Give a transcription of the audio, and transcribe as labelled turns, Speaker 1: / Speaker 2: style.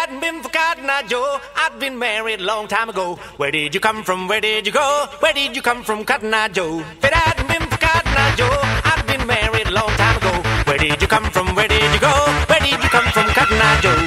Speaker 1: hadn't been for Cotton Eye Joe, I'd been married a long time ago. Where did you come from? Where did you go? Where did you come from, Cotton Eye Joe? If it hadn't been for Cotton Eye Joe, I'd been married a long time ago. Where did you come from? Where did you go? Where did you come from, Cotton Eye Joe?